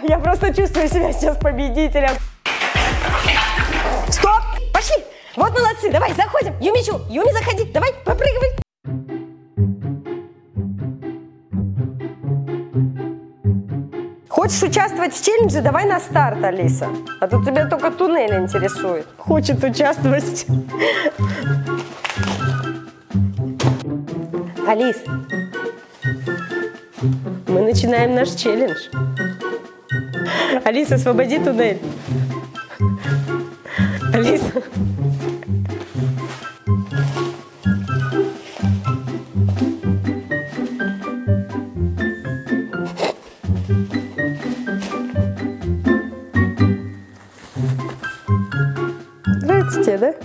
Я просто чувствую себя сейчас победителем. Стоп! Пошли! Вот молодцы, давай, заходим. Юмичу, Юми, заходи, давай, попрыгивай. Хочешь участвовать в челлендже? Давай на старт, Алиса. А то тебя только туннель интересует. Хочет участвовать. Алис, мы начинаем наш челлендж. Алиса, освободи туннель. Алиса. Нравится тебе, да?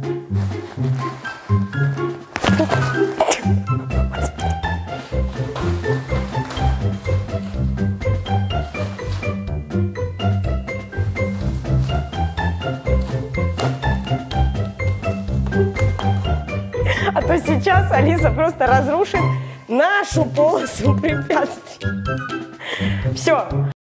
А то сейчас Алиса просто разрушит нашу полосу препятствий. Все.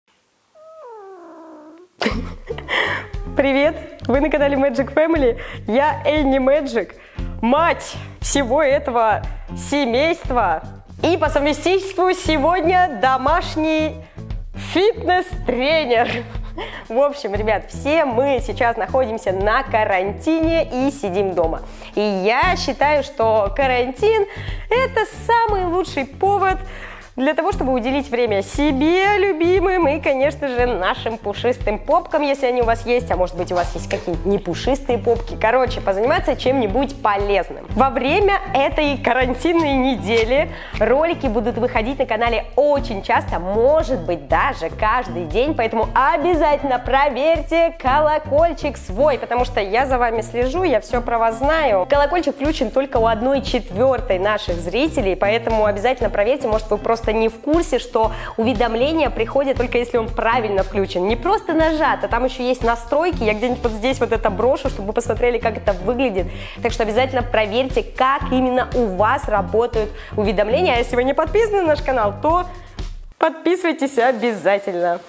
Привет! Вы на канале Magic Family. Я Энни Magic, мать всего этого семейства. И по совместительству сегодня домашний фитнес-тренер. В общем, ребят, все мы сейчас находимся на карантине и сидим дома. И я считаю, что карантин – это самый лучший повод для того, чтобы уделить время себе, любимым и, конечно же, нашим пушистым попкам, если они у вас есть, а может быть у вас есть какие-нибудь непушистые попки. Короче, позаниматься чем-нибудь полезным. Во время этой карантинной недели ролики будут выходить на канале очень часто, может быть даже каждый день, поэтому обязательно проверьте колокольчик свой, потому что я за вами слежу, я все про вас знаю. Колокольчик включен только у 1/4 наших зрителей, поэтому обязательно проверьте, может вы просто не в курсе, что уведомления приходят только если он правильно включен. Не просто нажат, а там еще есть настройки. Я где-нибудь вот здесь вот это брошу, чтобы вы посмотрели, как это выглядит. Так что обязательно проверьте, как именно у вас работают уведомления. А если вы не подписаны на наш канал, то подписывайтесь обязательно.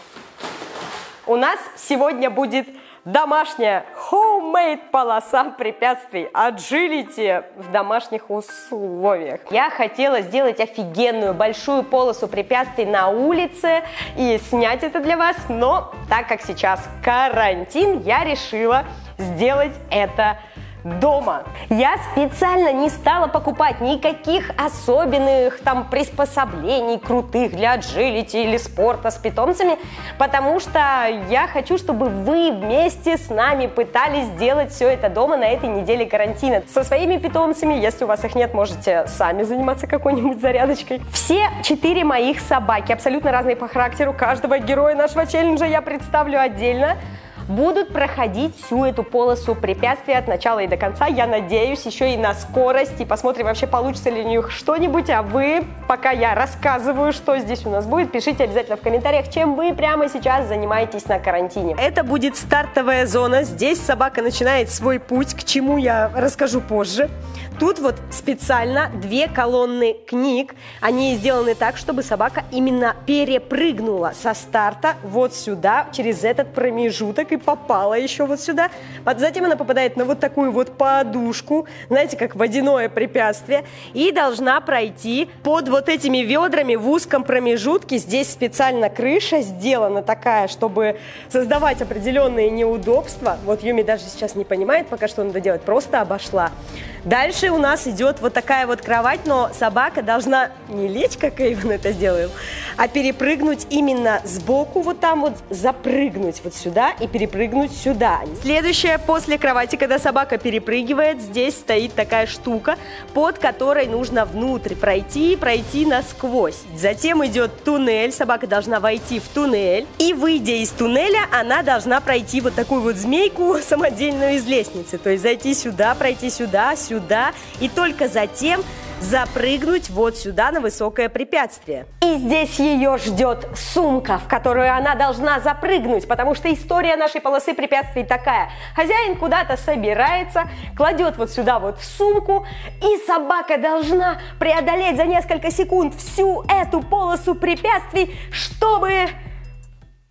У нас сегодня будет домашняя homemade полоса препятствий, agility в домашних условиях. Я хотела сделать офигенную большую полосу препятствий на улице и снять это для вас, но так как сейчас карантин, я решила сделать это дома. Я специально не стала покупать никаких особенных там приспособлений крутых для agility или спорта с питомцами, потому что я хочу, чтобы вы вместе с нами пытались сделать все это дома на этой неделе карантина. Со своими питомцами, если у вас их нет, можете сами заниматься какой-нибудь зарядочкой. Все 4 моих собаки, абсолютно разные по характеру, каждого героя нашего челленджа я представлю отдельно, будут проходить всю эту полосу препятствий от начала и до конца. Я надеюсь, еще и на скорость. И посмотрим, вообще получится ли у них что-нибудь. А вы, пока я рассказываю, что здесь у нас будет, пишите обязательно в комментариях, чем вы прямо сейчас занимаетесь на карантине. Это будет стартовая зона. Здесь собака начинает свой путь, к чему я расскажу позже. Тут вот специально 2 колонны книг. Они сделаны так, чтобы собака именно перепрыгнула со старта вот сюда, через этот промежуток и попала еще вот сюда. Затем она попадает на вот такую вот подушку, знаете, как водяное препятствие, и должна пройти под вот этими ведрами в узком промежутке. Здесь специально крыша сделана такая, чтобы создавать определенные неудобства. Вот Юми даже сейчас не понимает пока, что надо делать, просто обошла. Дальше у нас идет вот такая вот кровать, но собака должна не лечь, как Эйвен это сделал, а перепрыгнуть именно сбоку, вот там вот запрыгнуть вот сюда и перепрыгнуть сюда. Следующее после кровати, когда собака перепрыгивает, здесь стоит такая штука, под которой нужно внутрь пройти насквозь. Затем идет туннель, собака должна войти в туннель, и выйдя из туннеля, она должна пройти вот такую вот змейку самодельную из лестницы, то есть зайти сюда, пройти сюда, сюда, и только затем запрыгнуть вот сюда на высокое препятствие. И здесь ее ждет сумка, в которую она должна запрыгнуть, потому что история нашей полосы препятствий такая. Хозяин куда-то собирается, кладет вот сюда вот в сумку, и собака должна преодолеть за несколько секунд всю эту полосу препятствий, чтобы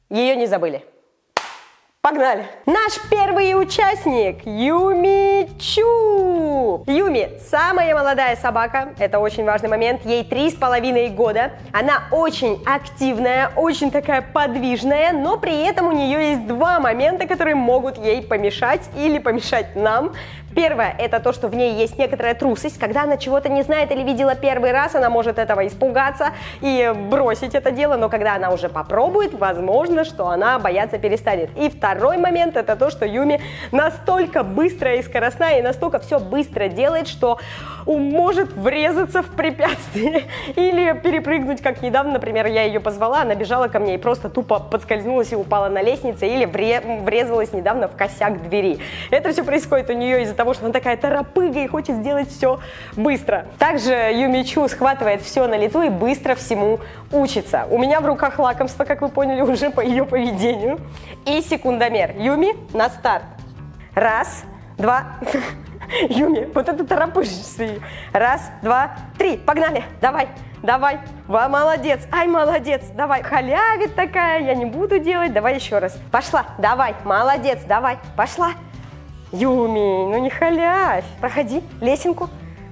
Ее не забыли. Погнали! Наш первый участник Юми Чу. Юми самая молодая собака, это очень важный момент, ей 3,5 года. Она очень активная, очень такая подвижная, но при этом у нее есть два момента, которые могут ей помешать или помешать нам. Первое, это то, что в ней есть некоторая трусость. Когда она чего-то не знает или видела первый раз, она может этого испугаться и бросить это дело, но когда она уже попробует, возможно, что она бояться перестанет. И второй момент, это то, что Юми настолько быстрая и скоростная, и настолько все быстро делает, что может врезаться в препятствие или перепрыгнуть, как недавно, например, я ее позвала, она бежала ко мне и просто тупо подскользнулась и упала на лестнице, или врезалась недавно в косяк двери. Это все происходит у нее из-за того, что она такая торопыга и хочет сделать все быстро. Также Юми Чу схватывает все на лету и быстро всему учится. У меня в руках лакомство, как вы поняли уже по ее поведению. И секундомер. Юми, на старт. Раз, два... Юми, вот это торопышься. Раз, два, три. Погнали. Давай, давай. Молодец. Ай, молодец. Давай. Халявит такая. Я не буду делать. Давай еще раз. Пошла. Давай. Молодец. Давай. Пошла. Юми, ну не халявь. Проходи лесенку.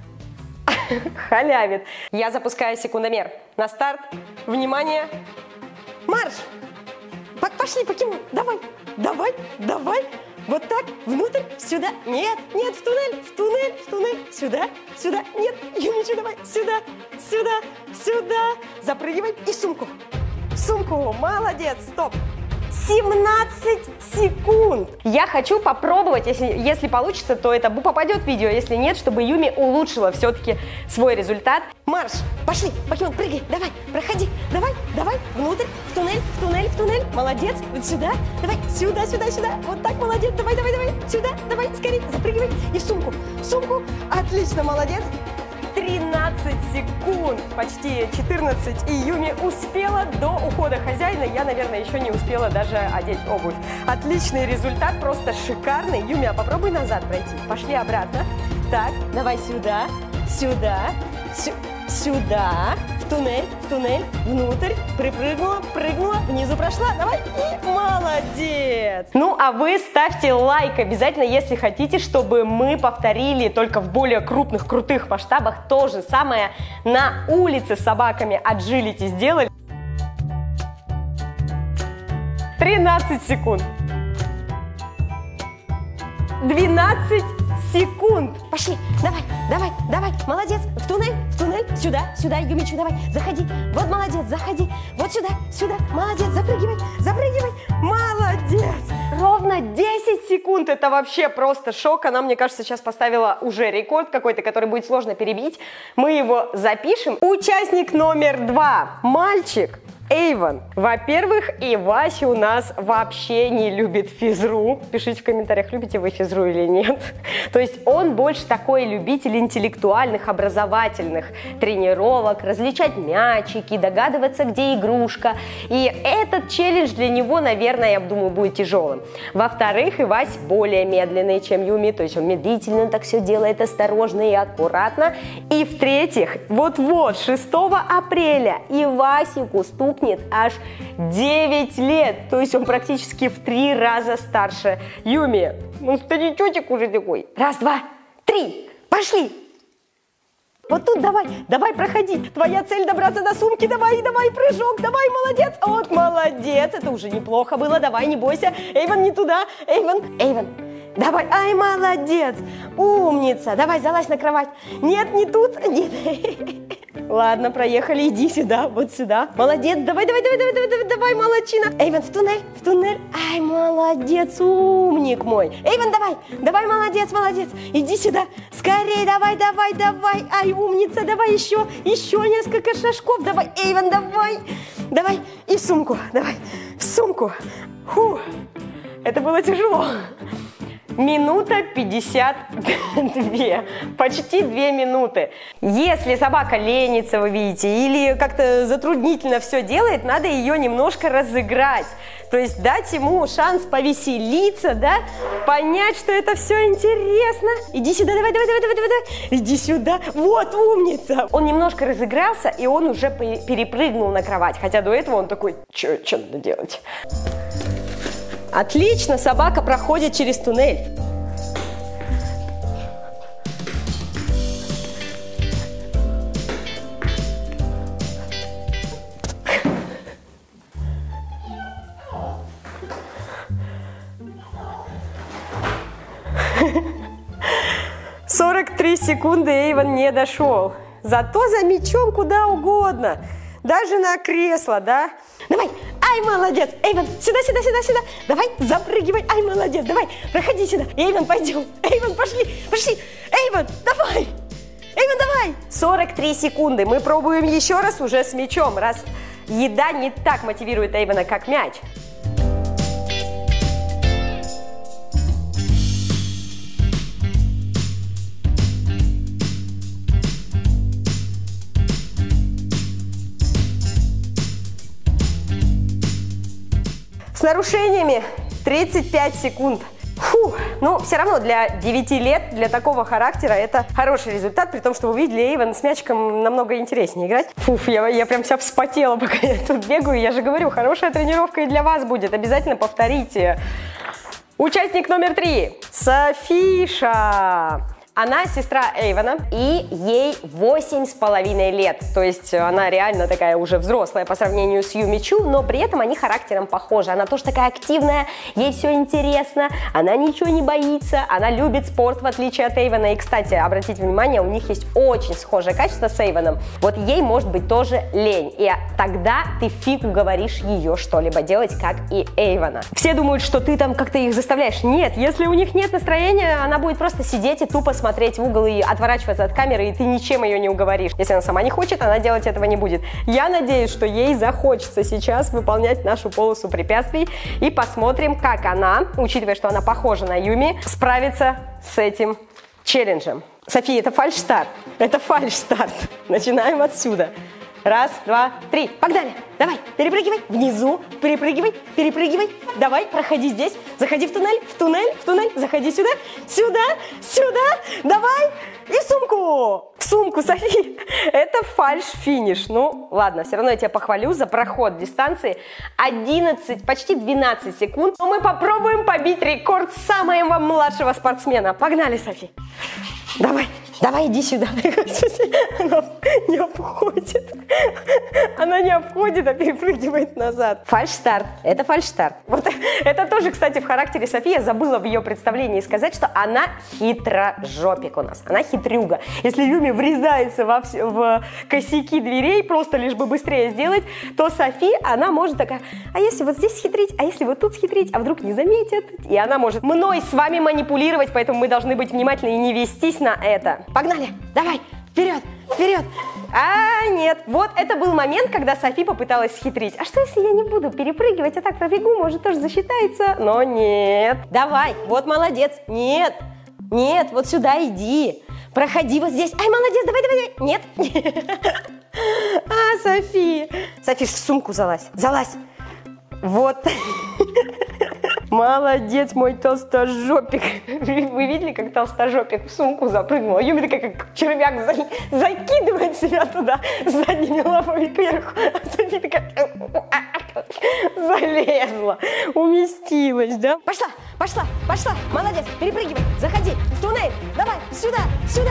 Халявит. Я запускаю секундомер. На старт. Внимание. Марш. Пошли, покемон. Давай. Давай. Давай. Вот так, внутрь, сюда, нет, нет, в туннель, в туннель, в туннель, сюда, сюда, нет, Юмичу, давай, сюда, сюда, сюда, запрыгивай и в сумку, молодец, стоп, 17 секунд. Я хочу попробовать, если получится, то это попадет в видео, если нет, чтобы Юми улучшила все-таки свой результат. Марш, пошли, покемон, прыгай, давай, проходи, давай, давай, внутрь, в туннель, в туннель, в туннель, молодец, вот сюда, давай, сюда, сюда, сюда, вот так, молодец, давай, давай, давай, сюда, давай, скорее, запрыгивай и в сумку, отлично, молодец. 13 секунд, почти 14, и Юми успела до ухода хозяина. Я, наверное, еще не успела даже одеть обувь. Отличный результат, просто шикарный. Юми, а попробуй назад пройти. Пошли обратно. Так, давай сюда, сюда, сюда, в туннель, внутрь, прыгнула, внизу прошла, давай, и молодец! Ну, а вы ставьте лайк обязательно, если хотите, чтобы мы повторили только в более крупных, крутых масштабах то же самое на улице с собаками Agility сделали. 13 секунд. 12 секунд. Пошли, давай, давай, давай, молодец, в туннель, сюда, сюда, Юмичу, давай, заходи, вот молодец, заходи, вот сюда, сюда, молодец, запрыгивай, запрыгивай, молодец. Ровно 10 секунд, это вообще просто шок, она, мне кажется, сейчас поставила уже рекорд какой-то, который будет сложно перебить, мы его запишем. Участник номер 2, мальчик. Эйвен. Во-первых, и Вася у нас вообще не любит физру. Пишите в комментариях, любите вы физру или нет. То есть он больше такой любитель интеллектуальных, образовательных тренировок, различать мячики, догадываться, где игрушка. И этот челлендж для него, наверное, я думаю, будет тяжелым. Во-вторых, Ивась более медленный, чем Юми. То есть он медлительно так все делает, осторожно и аккуратно. И в-третьих, вот-вот, 6 апреля Ивасику стукнет аж 9 лет, то есть он практически в 3 раза старше Юми. Ну, старичочек уже такой. Раз, два, три, пошли! Вот тут давай, давай, проходи. Твоя цель добраться до сумки, давай, давай, прыжок, давай, молодец. Вот, молодец, это уже неплохо было, давай, не бойся. Эйвен, не туда, Эйвен, давай, ай, молодец, умница. Давай, залазь на кровать. Нет, не тут, нет. Ладно, проехали, иди сюда, вот сюда. Молодец, давай, давай, давай, давай, давай, давай, молодчина. Эйвен, в туннель. Ай, молодец, умник мой. Эйвен, давай, давай, молодец, молодец. Иди сюда, скорее, давай, давай, давай. Ай, умница, давай еще несколько шажков. Давай, Эйвен, давай. Давай, и в сумку, давай, в сумку. Фу, это было тяжело. минута 52, почти 2 минуты. Если собака ленится, вы видите, или как-то затруднительно все делает, надо ее немножко разыграть. То есть дать ему шанс повеселиться, да, понять, что это все интересно. Иди сюда, давай, иди сюда, вот умница. Он немножко разыгрался, и он уже перепрыгнул на кровать, хотя до этого он такой, что надо делать? Отлично, собака проходит через туннель. «43 секунды» Эйвен не дошел. Зато за мячом куда угодно. Даже на кресло, да? Давай, ай, молодец. Эйвен, сюда. Давай, запрыгивай. Ай, молодец, давай, проходи сюда. Эйвен, пойдем. Эйвен, пошли. Эйвен, давай. 43 секунды. Мы пробуем еще раз уже с мячом, раз еда не так мотивирует Эйвена, как мяч. С нарушениями 35 секунд. Фу, но все равно для 9 лет, для такого характера это хороший результат, при том, что вы видели, Эйвен с мячиком намного интереснее играть. Фуф, я прям вся вспотела, пока я тут бегаю. Я же говорю, хорошая тренировка и для вас будет. Обязательно повторите. Участник номер 3. Софиша. Она сестра Эйвена, и ей 8,5 лет. То есть она реально такая уже взрослая по сравнению с Юми Чу, но при этом они характером похожи. Она тоже такая активная, ей все интересно, она ничего не боится, она любит спорт, в отличие от Эйвена. И, кстати, обратите внимание, у них есть очень схожее качество с Эйвеном. Вот ей может быть тоже лень, и тогда ты фиг уговоришь ее что-либо делать, как и Эйвена. Все думают, что ты там как-то их заставляешь. Нет, если у них нет настроения, она будет просто сидеть и тупо смотреть в угол и отворачиваться от камеры, и ты ничем ее не уговоришь. Если она сама не хочет, она делать этого не будет. Я надеюсь, что ей захочется сейчас выполнять нашу полосу препятствий, и посмотрим, как она, учитывая, что она похожа на Юми, справится с этим челленджем. София, это фальш-старт. Это фальш-старт. Начинаем отсюда. 1, 2, 3. Погнали. Давай, перепрыгивай. Внизу. Перепрыгивай. Давай, проходи здесь. Заходи в туннель. Заходи сюда. Давай. И в сумку. В сумку, Софи. Это фальш-финиш. Ну, ладно, все равно я тебя похвалю за проход дистанции. 11, почти 12 секунд. Но мы попробуем побить рекорд самого младшего спортсмена. Погнали, Софи. Давай, иди сюда. Она не обходит. Она не обходит, а перепрыгивает назад. Фальш-старт. Это фальш-старт. Вот это тоже, кстати, в характере Софии. Я забыла в ее представлении сказать, что она хитрожопик у нас. Она хитрюга. Если Юми врезается в косяки дверей, просто лишь бы быстрее сделать, то Софи, она может такая, а если вот здесь схитрить, а если вот тут схитрить, а вдруг не заметят? И она может мной с вами манипулировать, поэтому мы должны быть внимательны и не вестись на это. Погнали! Давай! Вперед! А, нет, вот это был момент, когда Софи попыталась схитрить. А что, если я не буду перепрыгивать, а так пробегу, может, тоже засчитается? Но нет. Давай, вот молодец. Нет, вот сюда иди. Проходи вот здесь. Ай, молодец, давай. Нет. А, Софи, в сумку залазь. Вот. Молодец, мой толстожопик. Вы видели, как толстожопик в сумку запрыгнул? Юми такая, как червяк, закидывает себя туда задними лапами кверху. А Софи такая залезла, уместилась, да? Пошла. Молодец, перепрыгивай, заходи в туннель. Давай, сюда.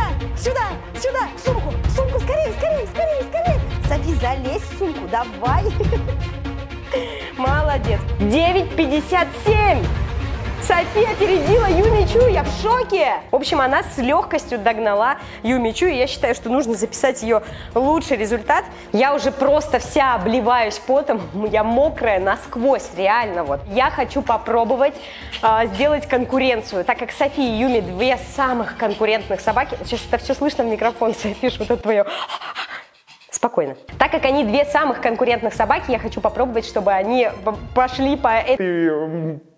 В сумку, скорее. Софи, залезь в сумку, давай. Молодец. 9:57. Софи опередила Юми Чу, я в шоке. В общем, она с легкостью догнала Юми Чу, и я считаю, что нужно записать ее лучший результат. Я уже просто вся обливаюсь потом, я мокрая насквозь, реально вот. Я хочу попробовать сделать конкуренцию, так как Софи и Юми две самых конкурентных собаки. Сейчас это все слышно в микрофон, Софи, вот это твое... Спокойно. Так как они две самых конкурентных собаки, я хочу попробовать, чтобы они пошли по этой...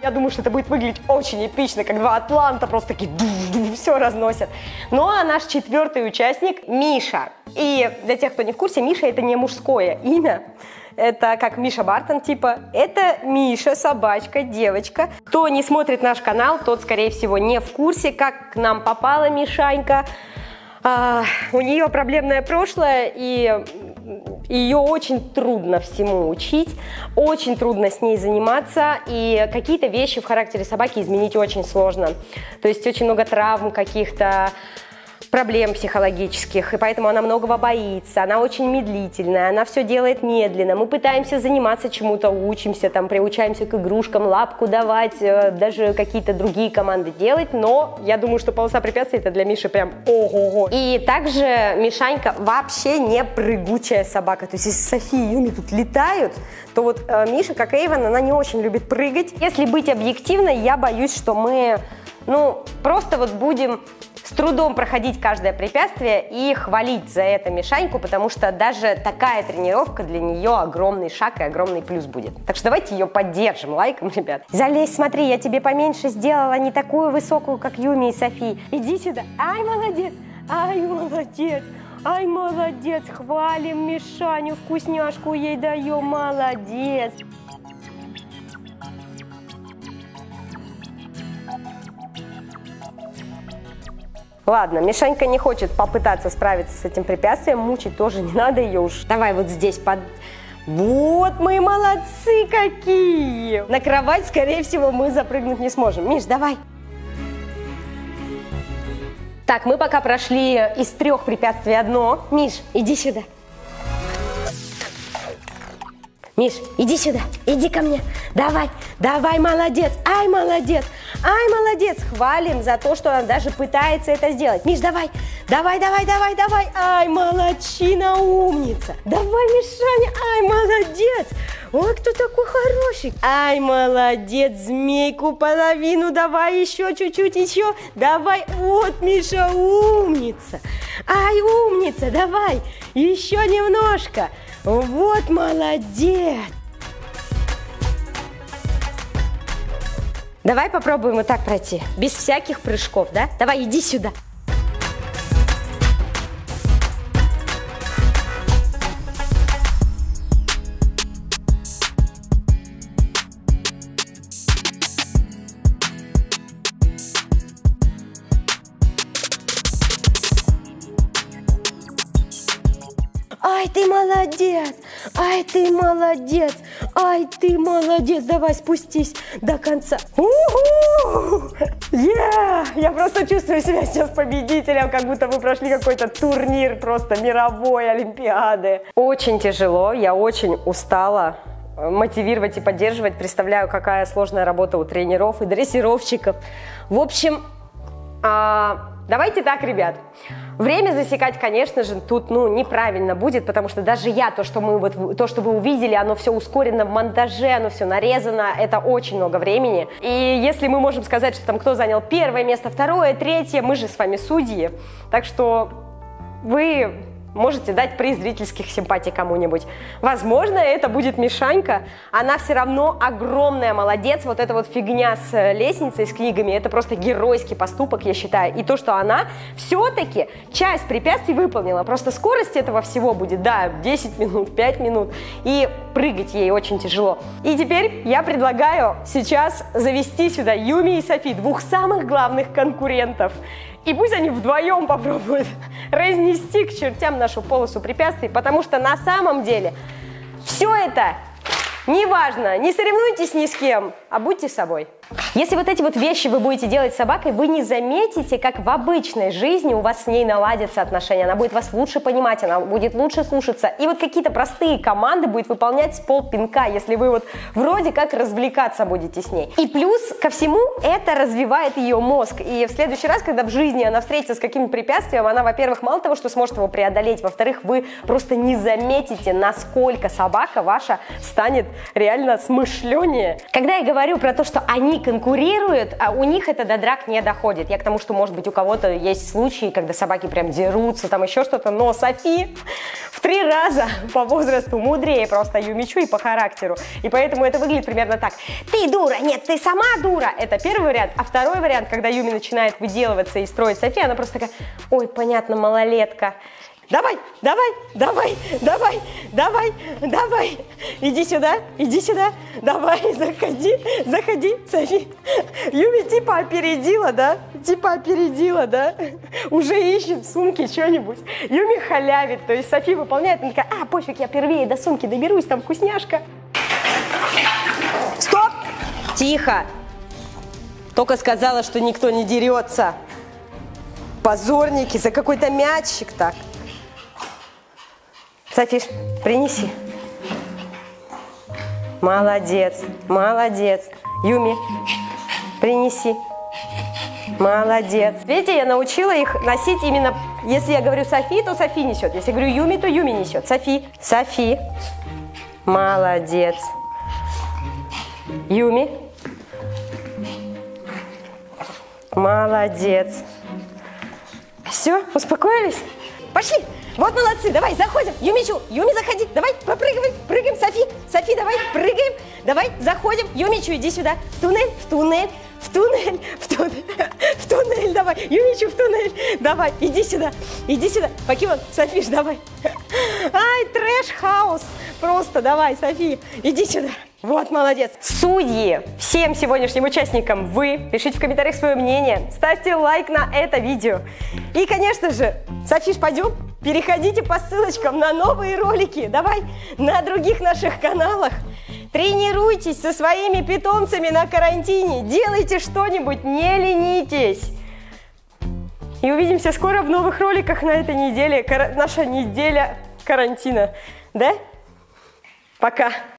Я думаю, что это будет выглядеть очень эпично, как два атланта просто такие все разносят. Ну а наш четвертый участник Миша. И для тех, кто не в курсе, Миша это не мужское имя. Это как Миша Бартон, типа. Это Миша, собачка, девочка. Кто не смотрит наш канал, тот, скорее всего, не в курсе, как к нам попала Мишанька. У нее проблемное прошлое, и ее очень трудно всему учить, очень трудно с ней заниматься, и какие-то вещи в характере собаки изменить очень сложно. То есть очень много травм каких-то, проблем психологических, и поэтому она многого боится, она очень медлительная, она все делает медленно. Мы пытаемся заниматься чему-то, учимся, там, приучаемся к игрушкам, лапку давать, даже какие-то другие команды делать, но я думаю, что полоса препятствий это для Миши прям ого-го. И также Мишанька вообще не прыгучая собака, то есть если Софи и Юми тут летают, то вот Миша, как Эйвен, она не очень любит прыгать. Если быть объективной, я боюсь, что мы, просто вот будем с трудом проходить каждое препятствие и хвалить за это Мишаньку, потому что даже такая тренировка для нее огромный шаг и огромный плюс будет. Так что давайте ее поддержим лайком, ребят. Залезь, смотри, я тебе поменьше сделала, не такую высокую, как Юми и Софи. Иди сюда. Ай, молодец, ай, молодец. Ай, молодец, хвалим Мишаню, вкусняшку ей даем, молодец. Ладно, Мишанька не хочет попытаться справиться с этим препятствием, мучить тоже не надо ее уж. Давай вот здесь под... Вот мы молодцы какие! На кровать, скорее всего, мы запрыгнуть не сможем. Миш, давай. Так, мы пока прошли из 3 препятствий одно. Миш, иди сюда. Миш, иди сюда, иди ко мне. Давай, давай, молодец, ай, молодец, ай, молодец. Хвалим за то, что она даже пытается это сделать. Миш, давай, давай, давай, давай, давай. Ай, молодчина, умница. Давай, Мишаня, ай, молодец. Ой, кто такой хороший. Ай, молодец, змейку половину. Давай еще чуть-чуть, еще. Давай, вот, Миша, умница. Ай, умница, давай, еще немножко. Вот молодец! Давай попробуем вот так пройти, без всяких прыжков, да? Давай, иди сюда. Ай, ты молодец! Ай, ты молодец! Ай, ты молодец! Давай спустись до конца. Я просто чувствую себя сейчас победителем, как будто вы прошли какой-то турнир просто мировой олимпиады. Очень тяжело, я очень устала мотивировать и поддерживать. Представляю, какая сложная работа у тренеров и дрессировщиков. В общем, давайте так, ребят. Время засекать, конечно же, тут неправильно будет, потому что даже я, то, что вы увидели, оно все ускорено в монтаже, оно все нарезано, это очень много времени. И если мы можем сказать, что там кто занял 1 место, 2, 3, мы же с вами судьи, так что вы можете дать приз зрительских симпатий кому-нибудь. Возможно, это будет Мишанька. Она все равно огромная молодец. Вот эта вот фигня с лестницей, с книгами, это просто геройский поступок, я считаю. И то, что она все-таки часть препятствий выполнила. Просто скорость этого всего будет, 10 минут, 5 минут. И прыгать ей очень тяжело. И теперь я предлагаю сейчас завести сюда Юми и Софи, 2 самых главных конкурентов. И пусть они вдвоем попробуют разнести к чертям нашу полосу препятствий, потому что на самом деле все это неважно. Не соревнуйтесь ни с кем, а будьте собой. Если вот эти вот вещи вы будете делать с собакой, вы не заметите, как в обычной жизни у вас с ней наладятся отношения. Она будет вас лучше понимать, она будет лучше слушаться. И вот какие-то простые команды будет выполнять с полпинка, если вы вот вроде как развлекаться будете с ней. И плюс ко всему это развивает ее мозг. И в следующий раз, когда в жизни она встретится с каким-то препятствием, она, во-первых, мало того, что сможет его преодолеть, во-вторых, вы просто не заметите, насколько собака ваша станет реально смышленнее. Когда я говорю про то, что они конкурируют, а у них это до драк не доходит. Я к тому, что, может быть, у кого-то есть случаи, когда собаки прям дерутся, там еще что-то, но Софи в 3 раза по возрасту мудрее просто Юмичу и по характеру. И поэтому это выглядит примерно так. Ты дура, нет, ты сама дура. Это первый вариант. А второй вариант, когда Юми начинает выделываться и строить Софи, она просто такая, ой, понятно, малолетка. Давай, давай, давай, давай, давай, давай. Иди сюда, давай, заходи, заходи, Софи. Юми типа опередила, да? Уже ищет в сумке что-нибудь. Юми халявит, то есть Софи выполняет, она такая, пофиг, я первее до сумки доберусь, там вкусняшка. Стоп! Тихо! Только сказала, что никто не дерется. Позорники, за какой-то мячик так. Софиш, принеси. Молодец, молодец. Юми, принеси. Молодец. Видите, я научила их носить именно, если я говорю Софи, то Софи несет. Если я говорю Юми, то Юми несет. Софи, Софи. Молодец. Юми. Молодец. Все, успокоились? Пошли. Вот молодцы, давай, заходим. Юмичу, Юми, заходи, давай, попрыгивай, прыгаем, Софи, Софи, давай, прыгаем, давай, заходим. Юмичу, иди сюда, в туннель, в туннель, в туннель, в туннель, в туннель, давай, Юмичу, в туннель, давай, иди сюда, Покемон, Софиш, давай. Ай, трэш-хаус, просто, давай, Софи, иди сюда. Вот, молодец. Судьи, всем сегодняшним участникам вы, пишите в комментариях свое мнение, ставьте лайк на это видео. И, конечно же, Софиш, пойдем? Переходите по ссылочкам на новые ролики, давай, на других наших каналах. Тренируйтесь со своими питомцами на карантине, делайте что-нибудь, не ленитесь. И увидимся скоро в новых роликах на этой неделе, наша неделя карантина, да? Пока.